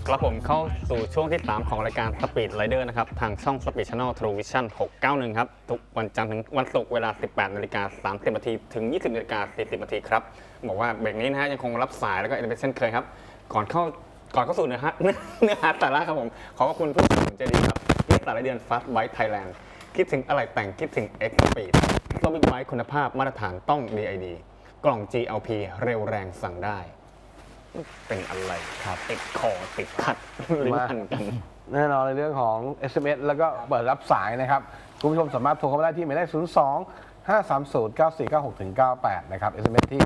ครับผมเข้าสู่ช่วงที่ 3 ของรายการ Speed Rider นะครับทางช่อง Speed Channel True Vision 691 ครับทุกวันจันทร์ถึงวันศุกร์เวลา 18:30 นถึง 20:40 นครับบอกว่าเบรกนี้นะฮะยังคงรับสายแล้วก็เอ็นเช่นเคยครับก่อนเข้าสู่เนื้อหาสาระครับผมขอบคุณผู้สนับสนุนใจดีครับที่สารเดือน Fast Bike Thailand คิดถึงอะไรแต่งคิดถึง X Speed รถบิ๊กไบค์คุณภาพมาตรฐานต้อง DID กล่อง GLP เร็วแรงสั่งได้เป็นอะไรครับติดคอติดขัดลิ้นพันกันแน่นอนในเรื่องของ SMS แล้วก็เปิดรับสายนะครับคุณผู้ชมสามารถโทรเข้ามาได้ที่หมายเลข02-530-9496-98 นะครับ SMS ที่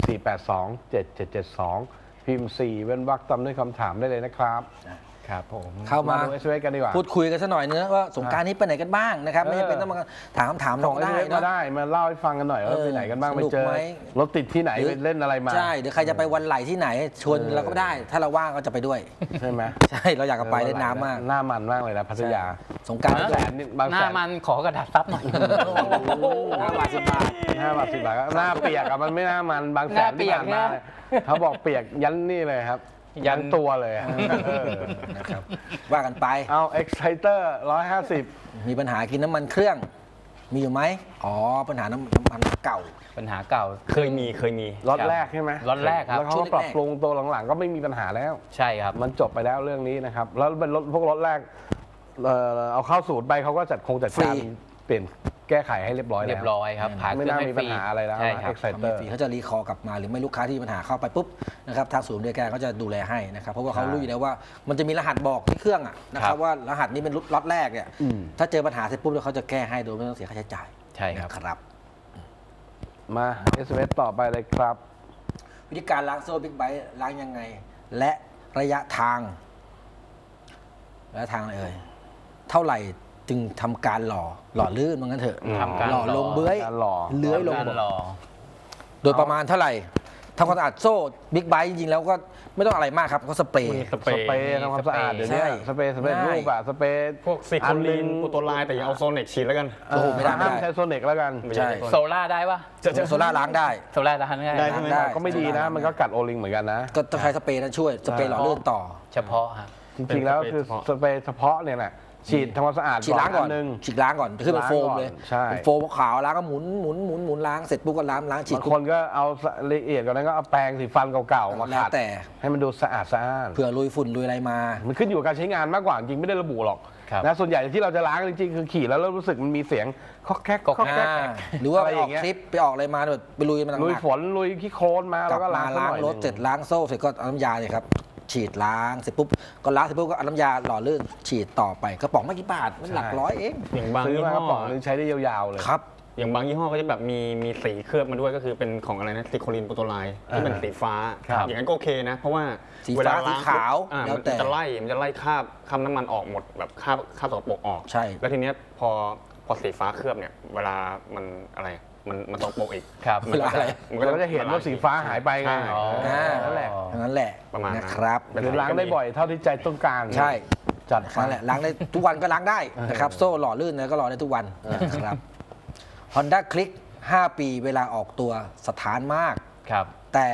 482-7772 พิมพ์ 4 เว้นวรรคตามด้วยคำถามได้เลยนะครับครับผมเข้ามาดู SMS กันดีกว่าพูดคุยกันสักหน่อยเนื้อว่าสงกรานต์นี้ไปไหนกันบ้างนะครับไม่จำเป็นต้องมาถามคำถามเราได้นะได้มาเล่าให้ฟังกันหน่อยว่าไปไหนกันบ้างไปเจอรถติดที่ไหนไปเล่นอะไรมาใช่เดี๋ยวใครจะไปวันไหลที่ไหนชวนเราก็ได้ถ้าเราว่างก็จะไปด้วยใช่ไหมใช่เราอยากไปเล่นน้ำมากหน้ามันมากเลยนะพัทยาสงกรานต์หน้ามันขอกระดาษซับหน่อย 5 บาท 10 บาท 5 บาท 10 บาทหน้าเปียกมันไม่หน้ามันบางแสนที่ผ่านมาเขาบอกเปียกยันนี่เลยครับยันตัวเลยนะครับว่ากันไปเอา Exciter 150 มีปัญหากินน้ำมันเครื่องมีอยู่ไหมอ๋อปัญหาน้ำมันเก่าปัญหาเก่าเคยมีล็อตแรกใช่ไหมล็อตแรกครับแล้วเขาปรับปรุงตัวหลังๆก็ไม่มีปัญหาแล้วใช่ครับมันจบไปแล้วเรื่องนี้นะครับแล้วเป็นรถพวกรถแรกเอาเข้าศูนย์ไปเขาก็จัดการเปลี่ยนแก้ไขให้เรียบร้อยครับไม่น่ามีปัญหาอะไรแล้ว Exciter เขาจะรีคอร์กลับมาหรือไม่ลูกค้าที่ปัญหาเข้าไปปุ๊บนะครับทางศูนย์บริการเขาจะดูแลให้นะครับเพราะว่าเขารู้อยู่แล้วว่ามันจะมีรหัสบอกที่เครื่องนะครับว่ารหัสนี้เป็นล็อตแรกเนี่ยถ้าเจอปัญหาเสร็จปุ๊บเขาจะแก้ให้โดยไม่ต้องเสียค่าใช้จ่ายใช่ครับมา SMS ต่อไปเลยครับวิธีการล้างโซ่บิ๊กไบค์ล้างยังไงและระยะทางอะไรเท่าไหร่จึงทำการหล่อลื่นมันงั้นเถอะหล่อลงเบื้อยเลื้อยลงโดยประมาณเท่าไหร่ทำความสะอาดโซ่บิ๊กไบค์จริงๆแล้วก็ไม่ต้องอะไรมากครับก็สเปรย์ทำความสะอาดเดี๋ยวนี้สเปรย์รูปสเปรย์พวกซิโคลีนปูโตไลน์แต่อย่าเอาโซเน็กฉีดแล้วกันไม่ได้ใช้โซเน็กแล้วกันใช่โซล่าได้ปะโซล่าล้างได้โซล่าล้างได้ก็ไม่ดีนะมันก็กัดโอลิงเหมือนกันนะก็ต้องใช้สเปรย์นั้นช่วยสเปรย์หล่อลื่นต่อเฉพาะครับจริงๆแล้วคือสเปรย์เฉพาะเนี่ยแหละฉีดทำความสะอาดฉีดล้างก่อนฉีดล้างก่อนขึ้นเป็นโฟมเลยโฟมขาวล้างก็หมุนล้างเสร็จปุ๊บก็ล้างฉีดบางคนก็เอาละเอียดกว่านั้นก็เอาแปรงสีฟันเก่าๆมาขัดแต่ให้มันดูสะอาดเผื่อลุยฝุ่นลุยอะไรมามันขึ้นอยู่กับการใช้งานมากกว่าจริงไม่ได้ระบุหรอกนะส่วนใหญ่ที่เราจะล้างจริงๆคือขี่แล้วรู้สึกมันมีเสียงคอกแคกหรือว่าไปออกคลิปไปออกอะไรมาแบบไปลุยมันลุยฝนลุยขี้โคลนมาแล้วก็ล้างรถเสร็จล้างโซ่เสร็จก็เอาน้ำยาเลยครับฉีดล้างเสร็จปุ๊บก็ล้างเสร็จปุ๊บก็เอาน้ำยาหล่อลื่นฉีดต่อไปกระป๋องไม่กี่บาทมันหลักร้อยเองอย่างบางยี่ห้อกระป๋องนึงใช้ได้ยาวๆเลยครับอย่างบางยี่ห้อก็จะแบบมีสีเคลือบมาด้วยก็คือเป็นของอะไรนะซิโคลีนปูโตไลน์ที่เป็นสีฟ้าอย่างนั้นก็โอเคนะเพราะว่าเวลาสีขาวมันจะไล่คราบน้ำมันออกหมดแบบคราบสกปรกออกใช่แล้วทีเนี้ยพอสีฟ้าเคลือบเนี่ยเวลามันอะไรมันตกโปกอีกเวลาอะไรมันก็จะเห็นว่าสีฟ้าหายไปไงนั่นแหละประมาณนะครับหรือล้างได้บ่อยเท่าที่ใจต้องการใช่จัดนั่นแหละล้างได้ทุกวันก็ล้างได้นะครับโซ่หล่อลื่นนะก็หล่อได้ทุกวันนะครับ Honda Click 5 ปีเวลาออกตัวสถานมากแต่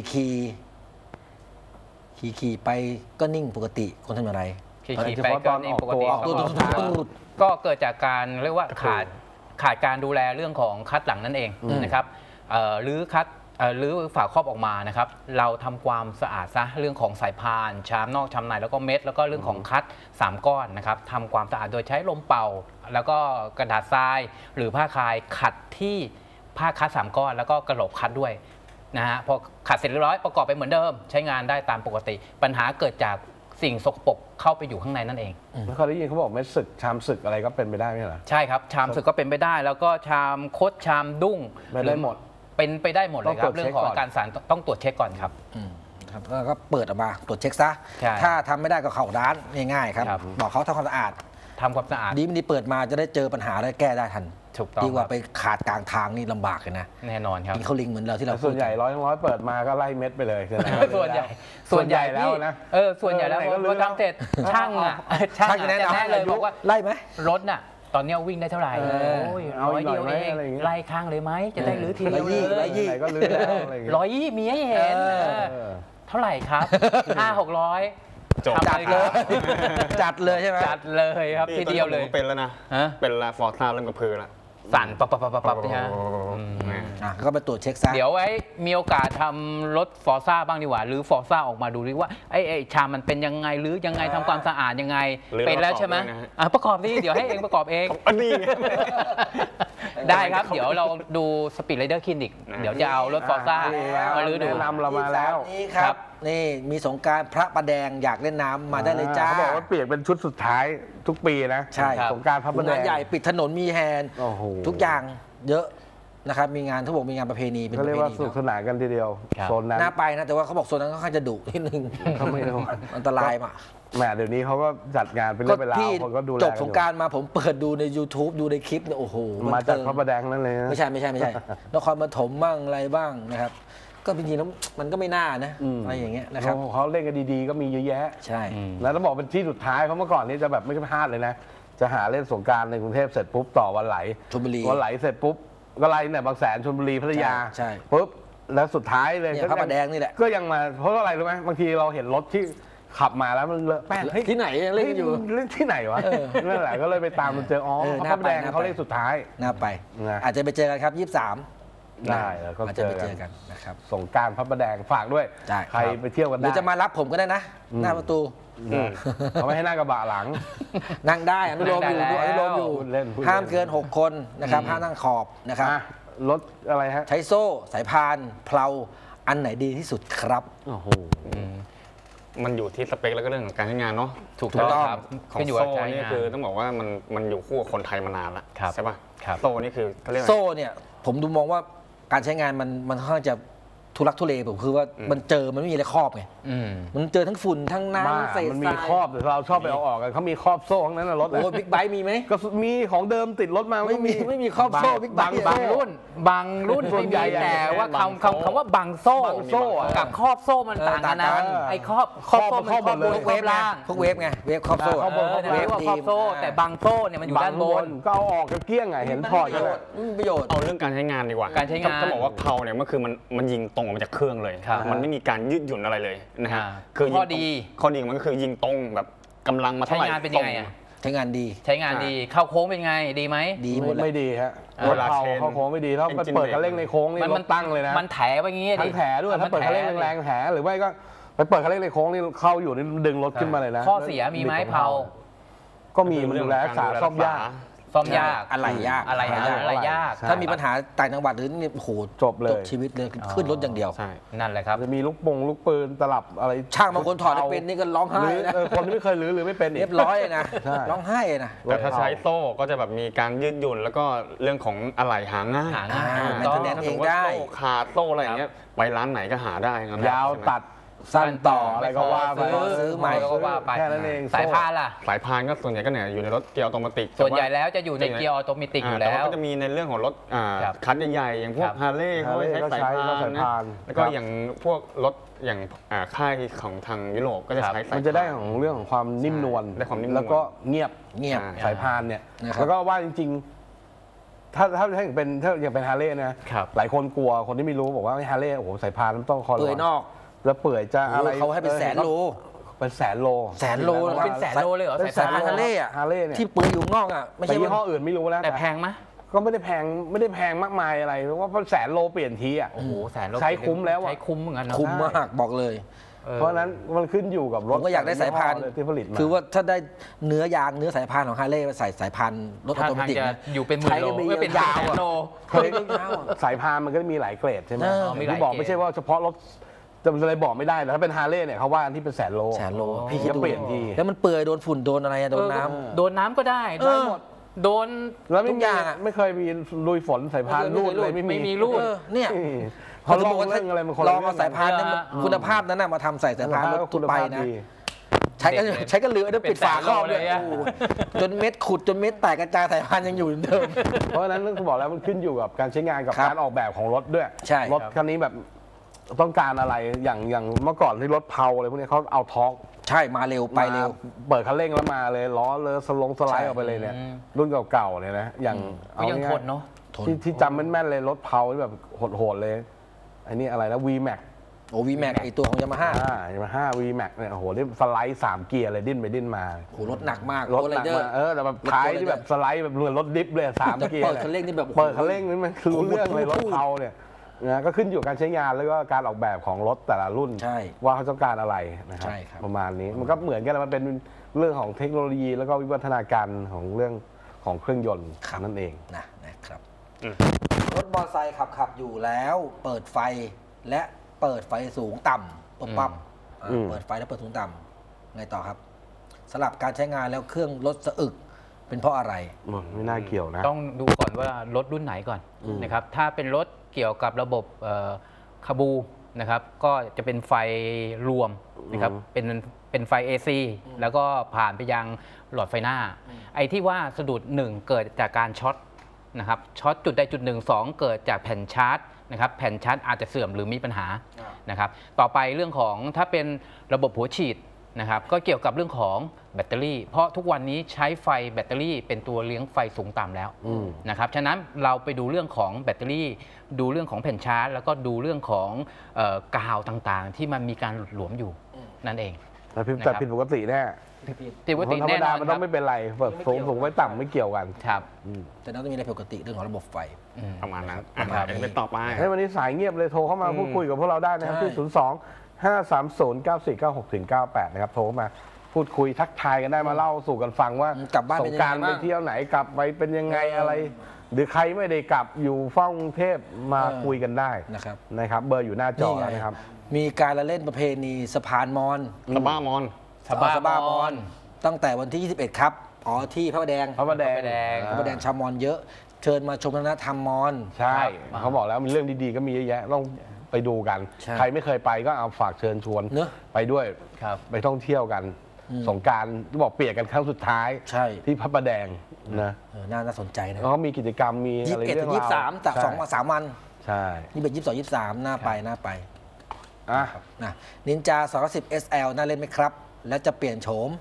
ขี่ไปก็นิ่งปกติคนทำอะไรขี่ไปก็นิ่งปกติก็เกิดจากการเรียกว่าขาดการดูแลเรื่องของคัดหลังนั่นเองนะครับหรือฝาครอบออกมานะครับเราทำความสะอาดซะเรื่องของสายพานชามนอกชามในแล้วก็เม็ดแล้วก็เรื่องของคัด3 ก้อนนะครับทำความสะอาดโดยใช้ลมเป่าแล้วก็กระดาษทรายหรือผ้าคลายขัดที่ผ้าคัด3 ก้อนแล้วก็กระโหลกคัดด้วยนะฮะพอขัดเสร็จเรียบร้อยประกอบไปเหมือนเดิมใช้งานได้ตามปกติปัญหาเกิดจากสิ่งสกปรกเข้าไปอยู่ข้างในนั่นเองไม่เคยได้ยินเขาบอกเม็ดสึกชามสึกอะไรก็เป็นไปได้ไหมล่ะใช่ครับชามสึกก็เป็นไปได้แล้วก็ชามคดชามดุ้งได้หมดเป็นไปได้หมดเลยครับเรื่องของการสารต้องตรวจเช็คก่อนครับก็เปิดออกมาตรวจเช็คซะถ้าทำไม่ได้ก็เข้าร้านง่ายๆครับบอกเขาทำความสะอาดดีไม่ดีเปิดมาจะได้เจอปัญหาได้แก้ได้ทันดีกว่าไปขาดกลางทางนี่ลำบากเลยนะแน่นอนครับกินข้าวลิงเหมือนเราที่เราส่วนใหญ่ร้อยเปิดมาก็ไล่เม็ดไปเลยส่วนใหญ่แล้วนะส่วนใหญ่แล้วพอทำเสร็จช่างแน่เลยบอกว่าไล่ไหมรถน่ะตอนนี้วิ่งได้เท่าไหร่100 เดียวเองไล่ข้างเลยไหมจะได้รื้อทีเดียวก็รื้อ 120มีให้เห็นเท่าไหร่ครับ500-600 จบทำจัดอะไรเลก็ย จัดเลยใช่ไหมจัดเลยครับทีเดียวเลยผมก็เป็นแล้วนะฮะเป็นลาฟอร์ซ่าเริ่มกระพือแล้วสั่นปั๊บนี่ฮะอ่ะก็ไปตรวจเช็คซะเดี๋ยวไว้มีโอกาสทำรถฟอร์ซ่าบ้างดีกว่า หรือฟอร์ซ่าออกมาดูดิว่าไอ้ชามมันเป็นยังไงหรือยังไงทำความสะอาดยังไงหรือเป็นแล้วใช่ไหมประกอบด้วยนะฮะประกอบดิเดี๋ยวให้เองประกอบเองอันนี้ไงได้ครับ เดี๋ยวเราดูสปีดไรเดอร์คลินิก เดี๋ยวจะเอารถฟอร์ซ่า มาลื้อดูแนะนำเรามาแล้วนี้ครับ นี่มีสงกรารพระประแดงอยากเล่นน้ำมาได้เลยจ้าเขาบอกว่าเปลี่ยนเป็นชุดสุดท้ายทุกปีนะใช่สงกรารพระประแดงานงใหญ่ปิดถนนมีแฮนด์โอ้โหทุกอย่างเยอะนะครับมีงานเขาบอกมีงานประเพณีเป็นเขาประเรียเพกว่าณีสนุกสนานกันทีเดียวครับโซนนั้นน่าไปนะแต่ว่าเขาบอกโซนนั้นค่อนข้างจะดุนิดนึงเขาไม่รู้อันตรายมาแหมเดี๋ยวนี้เขาก็จัดงานเป็นก็เรื่องเป็นราวพี่คนก็ดูแลจบนสอง ยู่กรารมาผมเปิดดูใน YouTube ดูในคลิปเนี่ยโอ้โหมาจากพระนประแดงนั่นเลยนะไม่ใช่นครปฐมบ้างอะไรบ้างนะครับ ก็จริงๆแล้วมันก็ไม่น่านะอะไรอย่างเงี้ยนะครับเขาเล่นกันดีๆก็มีเยอะแยะใช่แล้วต้องบอกเป็นที่สุดท้ายเพราะเมื่อก่อนนี้จะแบบไม่พลาดเลยนะ จะหาเล่นสงกรารในกรุงเทพเสร็จปุ๊บต่อวันไหลชลบุรีวันไหลเสร็จปุ๊บก็ไล่เนี่ยบางแสนชลบุรีพัทยาใช่ปุ๊บแล้วสุดท้ายเลยเนี่ยพระประแดงนี่แหละก็ยังมาเพราะอะไรรู้ไหมบางทีเราเห็นรถที่ขับมาแล้วมันเลอะแป้งเฮ้ยที่ไหนยังเล่นกันอยู่เล่นที่ไหนวะนั่นแหละก็เลยไปตามมันเจออ๋อเออพน่าระไปประแดงน่าไปเขาเล่นสุดท้ายน่าไปนะอาจจะไปเจอกันครับ23 ได้แล้วก็อาจจะไปเจเจออกักัน นนะครับสงกรารพระประแดงฝากด้วยได้ใครไปเที่ยวกันหรืได้อจะมารับผมก็ได้นะ หน้าประตูเขาไม่ให้หน้ากระบะหลังนั่งได้อนุโลมอยู่นั่งได้อนุโลมอยู่พูดเล่นห้ามเกิน 6 คนนะครับห้ามนั่งขอบนะครับอ่ะรถอะไรฮะใช้โซ่สายพานเพลาอันไหนดีที่สุดครับโอ้โหมันอยู่ที่สเปคแล้วก็เรื่องของการใช้งานเนาะถูกต้องครับของขึ้นอยู่โซ่กับใช้นี่งานคือต้องบอกว่ามันอยู่คู่กับคนไทยมานานแล้วครับใช่ป่ะครับโซ่นี่คือเขาเรียกว่าโซ่เนี่ยผมดูมองว่าการใช้งานมันค่อนข้างจะทุลักทุเลผมคือว่ามันเจอมันไม่มีอะไรครอบไงอืมมันเจอทั้งฝุ่นทั้งบ้าน้ำเศษมันทมีรายครอบแต่เราชอบไปเอาออกกันเขามีครอบโซ่ทั้งนั้นนะรถโอ้บิ๊กไบค์มีไหมก็มีของเดิมติดรถมาไม่มีไม่มีครอบโซ่บิ๊กไบค์บางรุ่นส่วไม่นมีใหญ่แต่ว่าบางโซ่คำว่าบางโซ่บางโซ่อะกับครอบโซ่มันต่างกันนะต่างกันไอ้ครอบโซ่มันครอบครอบหมดเลยบนครอบล่างพวกเวฟไงเวฟครอบโซ่ครอบบนเรียกว่าครอบโซ่ แต่บางโซ่เนี่ยมันอยู่ด้านบนก็เอาออกกันเกลี้ยงไงเห็นถอดกันเลยไม่มีประโยชน์เอาเรื่องการใช้งานดีกว่าการใช้งานต้องบอกว่าเพลาเนี่ยมันคือมันยิงตรงออกมาจากเครื่องเลยครับมันไม่มีการยืดหยุ่นอะไรเลยนะฮะข้อยิงตรงดีข้อดีของมันก็คือยิงตรงแบบกำลังมาใช้เท่าไหร่งานเป็นยังไงอะใช้งานดีใช้งานดีเข้าโค้งเป็นไงดีไหมดีหมดเลยไม่ดีฮะเวลาเขาโค้งไม่ดีถ้าไปเปิดคันเร่งในโค้งนี่รถตั้งเลยนะมันแถไปอย่างงี้ทั้ดิงแถด้วยถ้าเปิดคันเร่งแรงๆแถหรือไม่ก็ไปเปิดคันเร่งในโค้งนี่เข้าอยู่นี่ดึงรถขึ้นมาเลยนะข้อเสียมีไหมเผาก็มีมันดูแลรักษาซ่อมยากซ่อมยากอะไรยากอะไรยากใช่ถ้ามีปัญหาต่างจังหวัดหรือนี่โอ้โหจบเลยชีวิตเลยขึ้นรถอย่างเดียวใช่นั่นแหละครับจะมีลูกปืนตลับอะไรช่างบางคนถอดไม่เป็นนี่ก็ร้องไห้หรือนะคนที่ไม่เคยหรือไม่เป็นอีกเรียบร้อยเลยนะใช่ร้องไห้นะแต่ถ้าใช้โซ่ก็จะแบบมีการยืดหยุ่นแล้วก็เรื่องของอะไหล่หาง่ายหาง่ายอ่าถูกต้อง maintenance ถ้าสมมติว่าโซ่ขาดโซ่อะไรอย่างเงี้ยไปร้านไหนก็หาได้นะยาวใช่ไหมตัดสั้นต่ออะไรก็ว่าไปซื้อใหม่ก็ว่าไปแค่นั้นเองสายพานล่ะสายพานก็ส่วนใหญ่ก็เนี่ยอยู่ในรถเกียร์ออโตเมติกส่วนใหญ่แล้วจะอยู่ในเกียร์ออโตเมติกอยู่แต่แล้วก็จะมีในเรื่องของรถครับคันใหญ่ๆอย่างพวกครับฮาร์เลย์เขาใช้สายพานสายนะพานแล้วก็ครับอย่างพวกรถอย่างค่ายของทางยุโรปก็จะใช้สายมันจะได้ของเรื่องของความนิ่มนวลได้ความนิ่มนวลแล้วก็เงียบเงียบใช่สายพานเนี่ยนะครับแล้วก็ว่าจริงๆ ถ้าอย่างเป็นฮาร์เลย์นะครับ หลายคนกลัวคนที่ไม่รู้บอกว่าฮาร์เลย์โอ้โหสายพานมันต้องคอเปื่อยนอกแล้วเปื่อยจะอะไรเขาให้เป็นแสนโลเป็นแสนโลแสนโลนะคเป็รับนแสนโลเลยเหรอสายพานฮาร์เลย์อะฮาร์เลย์เนี่ยที่เปื่อยอยู่นอกอ่ะไม่แต่ใช่ยี่ห้อว่าอื่นไม่รู้แล้วแต่แพงไหมก็ไม่ได้แพงมากมายอะไรเพราะว่าแสนโลเปลี่ยนทีอ่ะโอ้โหแสนโลใช้คุ้มแล้วอะใช้คุ้มเหมือนกันเนอะคุ้มมากบอกเลยเพราะฉะนั้นมันขึ้นอยู่กับรผถมก็อยากได้สายพานที่ผลิตมาคือว่าถ้าได้เนื้อยางเนื้อสายพานของฮาร์เลย์มาใส่สายพานรถออถ้าโตเมทางติกจะนะอยู่เป็นหมื่นโลใช้กันไปไม่เป็นยาวแสนๆโลเคยสายพานมันก็มีหลายเกรดใช่ไหมมีหลายที่บอกเกรดไม่ใช่ว่าเฉพาะรถจะอะไรบอกไม่ได้แต่ถ้าเป็นฮาร์เลย์เนี่ยเขาว่ากันที่เป็นแสนโลแสนโลอ๋อพี่คิดดูเปลี่ยนทีแล้วมันเปื่อยโดนฝุ่นโดนอะไรอะโดนน้ำโดนน้ำก็ได้ได้หมดโดนแล้วไม่ทุกมีอย่างอะไม่เคยมีลุยฝนสายพานรูดเลยไม่มีไม่มีรูดเนี่ยเขาลองเรื่องอะไรมันคนลละองเอาสายพานนั้นมาคุณภาพนั้นน่ะมาทำใส่สายพานรถคุทุกณไปภาพนะดีใช้กันเหลือเดี๋ยวปิดฝาครอบเลยเป็นแสนโลเลยอะโอ้โหจนเม็ดขุดจนเม็ดแตกกระจายสายพานยังอยู่เหมือนเดิมเพราะฉะนั้นต้องบอกแล้วมันขึ้นอยู่กับการใช้งานกับครับการออกแบบของรถด้วยใช่รถคันนี้แบบต้องการอะไรอย่างเมื่อก่อนที่รถเพาอะไรพวกนี้เขาเอาทอร์กใช่มาเร็วไปเร็วเปิดคันเร่งแล้วมาเลยล้อเลยสไลด์ใช่ออกไปเลยเนี่ยรุ่นเก่าๆเนี่ยนะอย่างก็ยังทนเนาะทนที่จำแม่นๆเลยรถเพาที่แบบโหดๆเลยไอ้นี่อะไรนะ VMAX โอ้วีแม็กไอตัวของยามาฮ่า Yamaha VMAX เนี่ยโอ้โหนี่สไลด์3เกียร์เลยดิ้นไปดิ้นมาโหรถหนักมากรถหนักเดอมาร์แต่แบบท้ายที่แบบสไลด์แบบเหมือนรถดิฟเลย3เกียร์เปิดคันเร่งนี่แบบเปิดคันเร่งนี่มันคือรู้เรื่องเลยรถเขาเนี่ยนะก็ขึ้นอยู่กับการใช้งานแล้วก็การออกแบบของรถแต่ละรุ่นใช่ว่าเขาต้องการอะไรนะครัใช่ครับประมาณนี้มันก็เหมือนกันมันเป็นเรื่องของเทคโนโลยีแล้วก็วิวัฒนาการของเรื่องของเครื่องยนต์นั่นเองนะครับรถมอเตอร์ไซค์ขับอยู่แล้วเปิดไฟและเปิดไฟสูงต่ำปั๊บเปิดไฟแล้วเปิดสูงต่ำไงต่อครับสลับการใช้งานแล้วเครื่องรถสะอึกเป็นเพราะอะไรไม่น่าเกี่ยวนะต้องดูก่อนว่ารถรุ่นไหนก่อนนะครับถ้าเป็นรถเกี่ยวกับระบบคาบูนะครับก็จะเป็นไฟรวมนะครับเป็นไฟ AC แล้วก็ผ่านไปยังหลอดไฟหน้า ไอ้ที่ว่าสะดุด1เกิดจากการช็อตนะครับช็อตจุดใดจุดหนึ่ง2เกิดจากแผ่นชาร์จนะครับแผ่นชาร์จอาจจะเสื่อมหรือมีปัญหานะครับต่อไปเรื่องของถ้าเป็นระบบหัวฉีดนะครับก็เกี่ยวกับเรื่องของแบตเตอรี่เพราะทุกวันนี้ใช้ไฟแบตเตอรี่เป็นตัวเลี้ยงไฟสูงต่ำแล้วนะครับฉะนั้นเราไปดูเรื่องของแบตเตอรี่ดูเรื่องของแผ่นชาร์จแล้วก็ดูเรื่องของกาวต่างๆ ที่มันมีการหลุดหลวมอยู่นั่นเองแต่ผิดปกติแน่ปกติธรรมแน่นดาอนมันคต้รัอบ งไม่เป็นไรแบบสูงไว้ต่ำไม่เกี่ยวกันครับแต่นั้นต้องมีอะไรผิดปกติเรื่องของระบบไฟประมาณนั้นครับเป็นต่อไปให้วันนี้สายเงียบเลยโทรเข้ามาพูดคุยกับพวกเราได้นะครับที่ 02-530-9496-98 นะครับโทรมาพูดคุยทักทายกันได้มาเล่าสู่กันฟังว่ากลับบ้านสเป็นงยังกราไงรไปบ้างเที่ยวไหนกลับไปเป็นยังไงอะไร หรือใครไม่ได้กลับอยู่เฝ้ากรุงเทพมาคุยกันได้ นะครับเบอร์อยู่หน้าจอแล้วนะครับมีการละเล่นประเพณีสะพานมอญสบ้ามอนสบ้ามอนตั้งแต่วันที่ 21 ครับที่พระประแดงพระประแดงพระประแดงพระประแดงชาวมอญเยอะ เชิญมาชมวัฒนธรรมมอญใช่ครับเขาบอกแล้วมีเรื่องดีๆก็มีเยอะแยะต้องไปดูกันใช่ใครไม่เคยไปก็เอาฝากเชิญชวนเนอะไปด้วยครับไปท่องเที่ยวกัน สงกรารบอกเปียกกันครั้งสุดท้ายใช่ที่พระประแดงนะน่าสนใจนะแล้วก็มีกิจกรรมมีอะไร 21 เรื่ถึองงราว 23จาก2-3 วันใช่ 21 22 23น่าไปน่าไปอ่ะนะนินจา210 SL น่าเล่นไหมครับ แล้วจะเปลี่ยนโฉม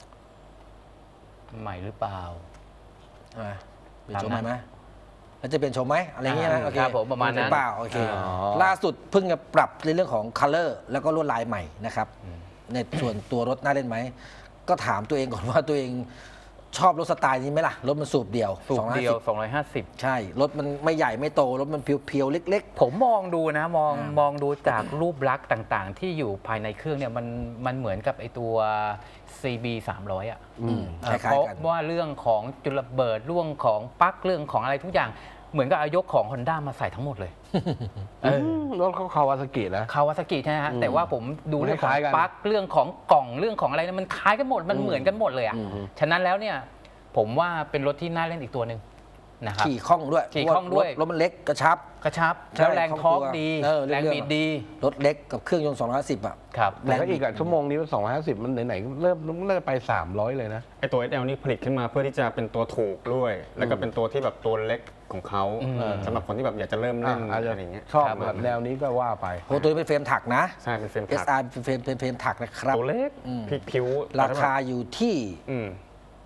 ใหม่หรือเปล่าเปลี่ยนโฉมใหม่ไหมแล้วจะเปลี่ยนโฉมไหมอะไรเงี้ยนะโอเคครับผมประมาณนั้นเปล่าโอเคล่าสุดเพิ่งจะปรับในเรื่องของ color แล้วก็ลวดลายใหม่นะครับในส่วนตัวรถน่าเล่นไหมก็ถามตัวเองก่อนว่าตัวเองชอบรถสไตล์นี้ไหมล่ะรถมันสูบเดียวสูบเดียว 250 250 ใช่รถมันไม่ใหญ่ไม่โตรถมันเพียวๆเล็กผมมองดูนะมองดูจากรูปลักษณ์ต่างๆ ที่อยู่ภายในเครื่องเนี่ยมันเหมือนกับไอตัว CB 300อ่ะคล้ายๆกันเพราะว่าเรื่องของจุลระเบิดเรื่องของปลั๊กเรื่องของอะไรทุกอย่างเหมือนกับเอายกของ Honda มาใส่ทั้งหมดเลยรถเขาคาวาซากินะคาวาซากิใช่ไหมฮะแต่ว่าผมดูเรื่องขอคงล้ายๆกันปลั๊กเรื่องของกล่องเรื่องของอะไรเนี่ยมันคล้ายกันหมดมันเหมือนกันหมดเลยอ่ะฉะนั้นแล้วเนี่ยผมว่าเป็นรถที่น่าเล่นอีกตัวหนึ่งนะครับขี่คล่องด้วยขี่คล่องด้วยรถมันเล็กกระชับกระชับใช่แล้วแรงคล่องทอร์กตัวดีเรื่องแรงบิดดีรถเล็กกับเครื่องยนต์210อ่ะครับแต่ก็อีกอะชั่วโมงนี้มัน250 มันไหนๆเริ่มน่าจะไป 300 เลยนะไอตัว SL นี่ผลิตขึ้นมาเพื่อที่จะเป็นตัวถูกด้วย แล้วก็เป็นตัวที่แบบตัวเล็กของเขาสำหรับคนที่แบบอยากจะเริ่มเล่นอาจจะอะไรอย่างเงี้ยชอบครับแบบแนวนี้ก็ว่าไปโอ้ตัวนี้เป็นเฟรมถักนะใช่เป็นเฟรมถัก SR เป็นเฟรมถักนะครับตัวเล็กพลิกผิวราคาอยู่ที่อืม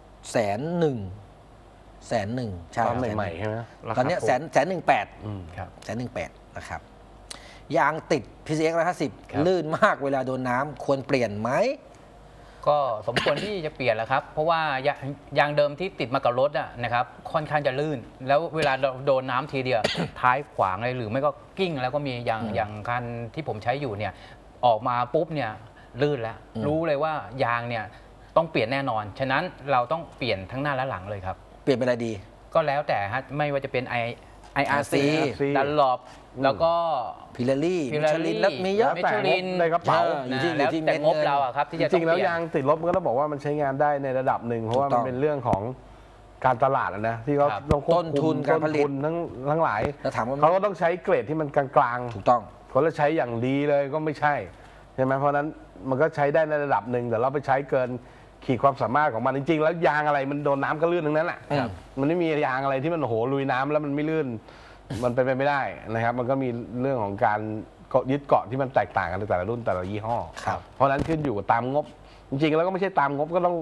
101,000ใช่ตอนใหม่ๆใช่ไหมราคาตอนเนี้ยถูก 118,000 ครับ 118,000นะครับยางติด PCX ครับ 150 ลื่นมากเวลาโดนน้ำควรเปลี่ยนไหมก็สมควรที่จะเปลี่ยนแหล้วครับ เพราะว่ายางเดิมที่ติดมากับรถอะนะครับค่อนข้างจะลื่น แล้วเวลาโดนน้ำทีเดียว ท้ายขวางเลยหรือไม่ก็กิ้งแล้วก็มีอย่างคันที่ผมใช้อยู่เนี่ยออกมาปุ๊บเนี่ยลื่นแล้ว รู้เลยว่ายางเนี่ยต้องเปลี่ยนแน่นอน ฉะนั้นเราต้องเปลี่ยนทั้งหน้าและหลังเลยครับเปลี่ยนเป็นอะไรดีก็แล้วแต่ฮะไม่ว่าจะเป็น IRC ดันหลบอืมแล้วก็พิลลี่มิชลินแล้วมีเยอะแล้วแต่มิชลินในกระเป๋าอยู่ที่แล้วอยู่ที่แต่เม็ดงบเงินเราอะครับที่จจะต้อริงงๆเปแล้วลี่ยนยางติดลบมันก็ต้องบอกว่ามันใช้งานได้ในระดับหนึ่งเพราะว่าถูกต้มัอน งเป็นเรื่องของการตลาดอะนะที่เขาครับต้องควบต้นทุคุมนการผลิตต้นทุนทั้งหลายแล้วถามว่าเขาก็ต้องใช้เกรดที่มันกลางๆถูกต้องคนละใช้อย่างดีเลยก็ไม่ใช่ใช่ไหมเพราะฉะนั้นมันก็ใช้ได้ในระดับหนึ่งแต่เราไปใช้เกินขีดความสามารถของมันจริงๆ แล้วยางอะไรมันโดนน้ำก็ลื่นทั้งนั้นแหละครับมันไม่มียางอะไรที่มันโอ้โหลุยน้ำแล้วมันไม่ลื่น มันเป็นไปไม่ได้นะครับ มันก็มีเรื่องของการยึดเกาะที่มันแตกต่างกันในแต่ละรุ่นแต่ละยี่ห้อครับเพราะฉะนั้นขึ้นอยู่กับตามงบ จริงๆแล้วก็ไม่ใช่ตามงบก็ต้อง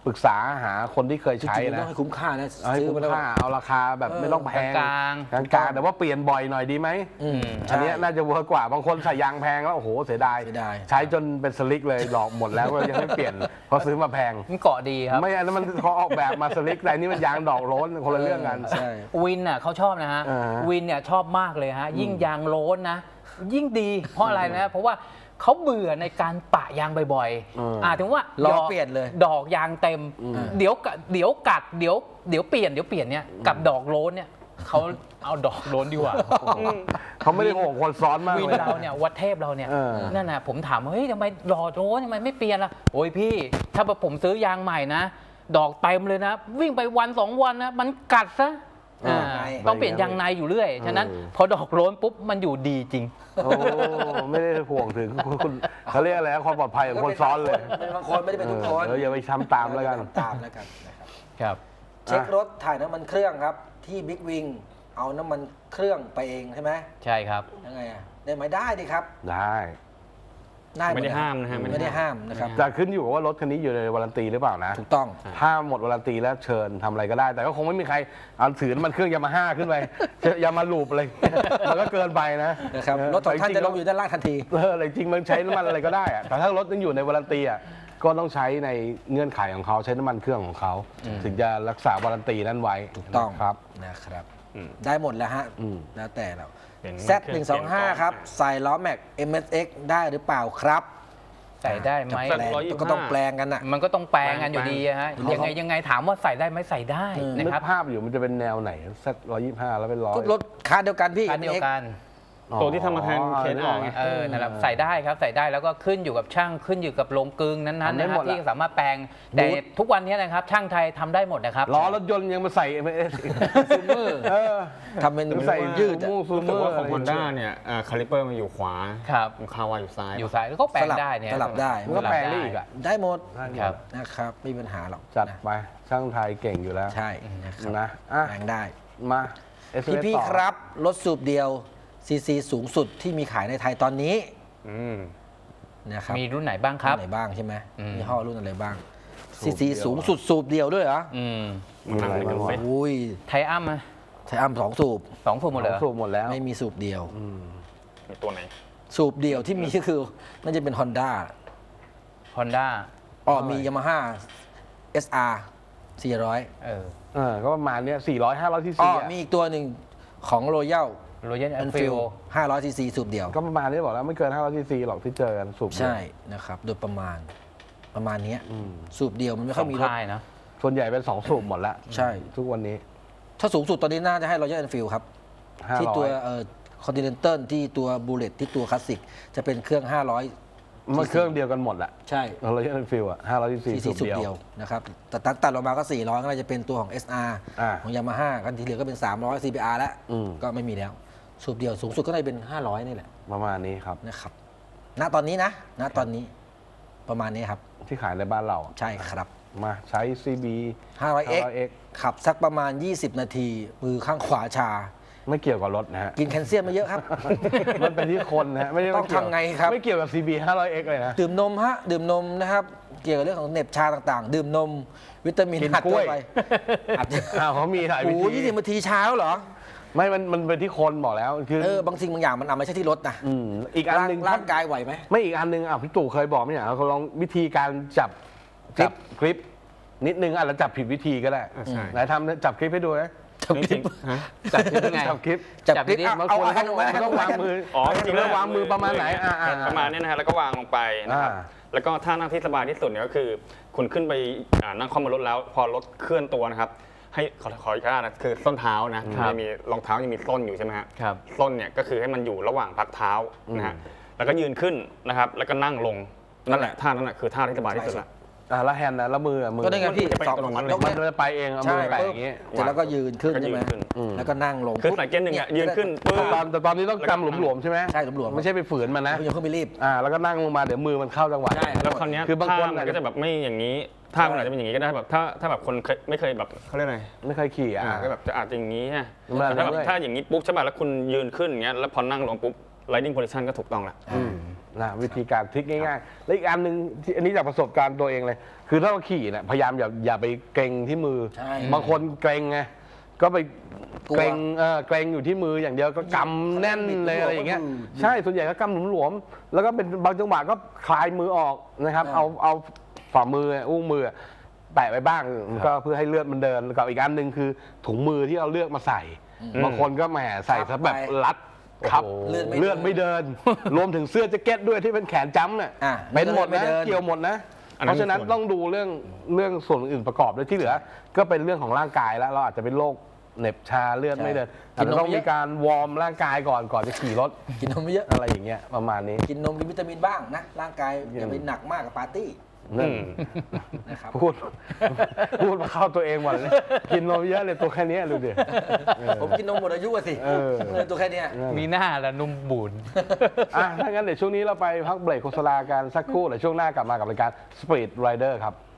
ปรึกษาหาคนที่เคยจริใช้งๆต้นะองให้คุ้มค่านะเอาให้ซื้อคุ้มาม แล้วค่าเอาราคาแบบไม่ต้องแพงกลางกลางๆแต่ว่าเปลี่ยนบ่อยหน่อยดีไหมใช่อันเนี้ยน่าจะเวิร์กกว่าบางคนใส่ยางแพงแล้วโอ้โหเสียดายเสียดายใช้จนเป็นสลิกเลยหลอกหมดแล้วก็ยังไม่เปลี่ยนเพราะซื้อมาแพงมันเกาะดีครับไม่อันนั้นมันเขาออกแบบมาสลิกแต่อันนี่มันยางดอกโล้นคนละเรื่องกันใช่วินน่ะเขาชอบนะฮะอ่าฮะวินเนี่ยชอบมากเลยฮะยิ่งยางโล้นนะยิ่งดีเพราะอะไรนะเพราะว่าเขาเบื่อในการปะยางบ่อยๆถึงว่าล้อดกเปลี่ยนเลยดอกยางเต็ม เดี๋ยวกัดเดี๋ยวเปลี่ยนเนี่ยกับดอกโล้นเนี่ยเขาเอาดอกโล้นดีกว่าเขาไม่ได้ห่วงคนซ้อนมากวินเลยเราเนี่ยวัดเทพเราเนี่ยเออนั่นน่ะผมถามว่าเฮ้ยทำไมดอกโล้นทำไมไม่เปลี่ยนล่ะโอ้ยพี่ถ้าผมซื้อยางใหม่นะ ดอกเต็มเลยนะ วิ่งไปวัน2 วันนะมันกัดซะต้องเปลี่ยนยางในอยู่เรื่อยฉะนั้นพอดอกโล้นปุ๊บมันอยู่ดีจริงโอ้ไม่ได้ห่วงถึงคุณเขาเรียกอะไรนะความปลอดภัยของคนซ้อนเลยเป็นบางคนไม่ได้เป็นทุกคนอย่าไปช้ำตามแล้วกันตามแล้วกันนะครับครับเช็ครถถ่ายน้ำมันเครื่องครับ ที่บิ๊กวิงเอาน้ำมันเครื่องไปเองใช่ไหมใช่ครับยังไงอะได้ไหมได้ดิครับได้ได้หไม่ได้ห้ามนะฮะไม่ได้ห้ามนะครับจะขึ้นอยู่กับว่ารถคันนี้อยู่ในวารันตีหรือเปล่านะถูกต้องถ้าหมดวารันตีแล้วเชิญทำอะไรก็ได้ แต่ก็คงไม่มีใครเอาถือน้ำมันเครื่องยามาฮ่าขึ้นไปยามาลูบอะไร มันก็เกินไปนะนะครับรถของท่านจะลงอยู่ด้านล่างทันทีอะไรจริงมันใช้น้ำมันอะไรก็ได้อะแต่ถ้ารถยังอยู่ในวารันตีอ่ะก็ต้องใช้ในเงื่อนไขของเขาใช้น้ำมันเครื่องของเขาถึงจะรักษาวารันตีนั้นไว้ถูกต้องครับนะครับอืมได้หมดแล้วฮะอืมแล้วแต่เราเปลี่ยน Z 1 2 5ครับ ใส่ล้อแม็ก MSX ได้หรือเปล่าครับใส่ได้ไหมจะแปลง 125 ก็ต้องแปลงกันน่ะมันก็ต้องแปลงกันอยู่ดีอะฮะแปลงยังไงถามว่าใส่ได้ไหมใส่ได้อืมนะนึกครับภาพอยู่มันจะเป็นแนวไหนสัก125 แล้วเป็นร้อยก็รถคันเดียวกันพี่คันเดียว MSX กันตัวที่ทำมาแทนเคสออาอกไงนั่นแหละใส่ได้ครับใส่ได้แล้วก็ขึ้นอยู่กับช่างขึ้นอยู่กับโรงกลึงนั้นๆทำได้นะคหมรับดอะที่สามารถแปลงแต่ทุกวันนี้นะครับช่างไทยทำได้หมดนะครับล้อรถยนต์ยังมาใส่ MS ซูเมอร์เออทำเป็นใส่ยืดอะซูรู้เมสึอกร์ว่าของ Honda เนี่ยคาลิเปอร์มันอยู่ขวาครับคาวาอยู่ซ้ายอยู่ซ้ายแล้วก็แปลงได้เนี่ยสลับได้มันก็แปลงได้อีกอ่ะได้หมดครับนะครับไม่มีปัญหาหรอกจัดนะไปช่างไทยเก่งอยู่แล้วใช่นะครับนะอ่ะแปลงได้มา SMS พี่ต่อๆครับ รถสูบเดียวซีซีสูงสุดที่มีขายในไทยตอนนี้อืมนะครับมีรุ่นไหนบ้างครับนไหนบ้างใช่ไหมอืมยี่ห้อรุ่นอะไรบ้างสูซีบเดียวซีสูงสุดสูบเดียวด้วยเหรออืมมันนั่งไปดูไหมอุ้ยไทอัมอะใช้อัมสองสูบ 2 สูบหมดเลยเหรอสูบหมดแล้วไม่มีสูบเดียวมีตัวไหนสูบเดียวที่มีก็คือน่าจะเป็น Honda Honda อ๋อมี Yamaha SR 400 เออก็ประมาณเนี้ย400 500ซีอ๋ซีอมีอีกตัวหนึ่งของ Royal Royal Enfield Enfield 500 cc สูบเดียวก็ประมาณนี้บอกแล้วไม่เกิน500ซีซีหรอกที่เจอกันสูบเดียวใช่นะครับ โดยประมาณเนี้ยอืมสูบเดียวมันไม่สค่ออย งมีรถค่ายนะส่วนใหญ่เป็น2สูบหมดแล้วใช่ทุกวันนี้ถ้าสูงสุดตอนนี้น่าจะให้ Royal Enfield ครับ ที่ตัว 500 Continental ที่ตัว Bullet ที่ตัวคลาสสิกจะเป็นเครื่อง 500 มันเครื่องเดียวกันหมดแหละใช่เราเรียกเป็นฟิลอ่ะ500ซีซี cc สูสูบบ เดีเดียยว วนะครับแต่ตัดลงมาก็ 400 ก็น่าจะเป็นตัวของ SR อ่าของ Yamaha กันที่เหลือก็เป็น 300 CBR แล้วอืมก็ไม่มีแล้ว สูบเดียวสูงสุดก็ได้เป็น 500 นี่แหละประมาณนี้ครับนะครับ ณ ตอนนี้นะ ณ ตอนนี้ ประมาณนี้ครับที่ขายในบ้านเราอะใช่ครับมาใช้ CB 500X 500X ขับสักประมาณ 20 นาที มือข้างขวาชาไม่เกี่ยวกับรถนะฮะกินแคลเซียมมาเยอะครับมันเป็นที่คนนะฮะไม่ได้ต้องม่เกี่ยวทำไงครับไม่เกี่ยวกับ CB 500X เลยนะดื่มนมฮะ ดื่มนมนะครับ เกี่ยวกับเรื่องของเหน็บชาต่างๆ ดื่มนม วิตามินกินอัดกล้วยเข้าไปอัดอ้าวเขามีหลายวิโอ้ยธี 20 นาทีเช้าเหรอไม่มันเป็นที่คนบอกแล้วคือบางสิ่งบางอย่างมันไม่ใช่ที่รถนะอีกอันหนึ่งร่างกายไหวไหมไม่อีกอันหนึ่งพี่ตู่เคยบอกไม่ใช่เหรอเขาลองวิธีการจับคลิปนิดนึงอาจจะจับผิดวิธีก็ได้ใช่ไหนทำจับคลิปให้ดูนะจับคลิปฮะจับคลิปยังไงจับคลิปจับคลิปจับดิบางเอาคนให้ลงมาต้องวางมืออ๋อจริงๆแล้ววางมือประมาณไหนอ่าประมาณนี้นะฮะแล้วก็วางลงไปนะครับอ่าแล้วก็ท่านั่งที่สบายที่สุดเนี่ยก็คือคุณขึ้นไปนั่งคล่อมบนรถแล้ว พอรถเคลื่อนตัวนะครับ ให้ขออีกครั้งนะคือส้นเท้านะมันจะมีรองเท้ายังมีส้นอยู่ใช่ไหมฮะครับส้นเนี่ยก็คือให้มันอยู่ระหว่างพักเท้านะฮะแล้วก็ยืนขึ้นนะครับแล้วก็นั่งลงนั่นแหละท่านั้นแหละคือท่าที่สบายที่สุดละแล้วแฮนด์นะแล้วมือก็ได้ไงพี่มันจะไปสองอัตโนมัติเลยยกมัเว้นนจะไปเองเอามืใช่อแปะปุ๊อบ ย่างงี้เสร็จแล้วก็ยืนขึ้นก็ยืใช่นไหมขึ้นแล้วก็นั่งลงคือสายเกียร์หนึ่งอ่ะยืนขึ้นปึ๊บแต่ตอนนี้ต้องกำหลวมๆใช่ไหมใช่หลวมๆไม่ใช่ไปฝืนมันนะอย่าเพิ่งไปรีบแล้วก็นั่งลงมาเดี๋ยวมือมันเข้าจังหวะใช่แล้วคราวเนี้ยคือบางคนท่มันก็จะแบบไม่อย่างนี้ท่ามันอาจจะเป็นอย่างนี้ก็ได้แบบถ้าแบบคนไม่เคยแบบเขาเรียกอะไรไม่เคยขี่ก็แบบจะอาจจะอย่างนี้ฮะมันแต่ถ้าแบบด้วยถ้าอย่างนี้ปุ๊บใช่ป่ะแล้วคุณยืนขึ้นอย่างเงี้ยแล้วพอนั่งลงปุ๊บ riding position ก็ถูกต้องละอืมนะวิธีการทริคง่ายๆและอีกอันหนึ่งที่อันนี้จากประสบการณ์ตัวเองเลย คือถ้าเราขี่เนี่ยพยายามอย่าไปเกรงที่มือใช่บางคนเกรงไงก็ไปกลัวเกรงอยู่ที่มืออย่างเดียวก็กำแน่นเลยอะไรอย่างเงี้ยใช่ส่วนใหญ่ก็กำหลวมๆแล้วก็เป็นบางจังหวะก็คลายมือออกนะครับเอาฝ่ามืออุ้งมือแตะไปบ้างก็เพื่อให้เลือดมันเดินกับอีกอันหนึ่งคือถุงมือที่เอาเลือกมาใส่บางคนก็แหมใส่ซะแบบรัดครับโอ้โหเลือดไม่เดิน รวมถึงเสื้อแจ็คเก็ตด้วยที่เป็นแขนจ้ำเนี่ยอ่ะเป็นหมดไม่นะเดินเกี่ยวหมดนะอันนั้นเพราะฉะนั้นมีส่วนต้องดูเรื่องส่วนอื่นประกอบด้วยที่เหลือ ก็เป็นเรื่องของร่างกายแล้วเราอาจจะเป็นโรคเหน็บชาเลือดไม่เดินอาจจะต้องมีการวอร์มร่างกายก่อนจะขี่รถกินนมไม่เยอะอะไรอย่างเงี้ยประมาณนี้กินนมกินวิตามินบ้างนะร่างกายอย่าไปหนักมากกับปาร์ตี้นั่นนะครับพูดมาเข้าตัวเองหมดเลยกินนมเยอะเลยตัวแค่เนี้ยดูดิผมกินนมหมดอายุอะสิเออตัวแค่เนี้ยมีหน้าละนุ่มบูนถ้างั้นเดี๋ยวช่วงนี้เราไปพักเบรกโฆษณากันสักครู่เดี๋ยวช่วงหน้ากลับมากับรายการ Speed Rider ครับ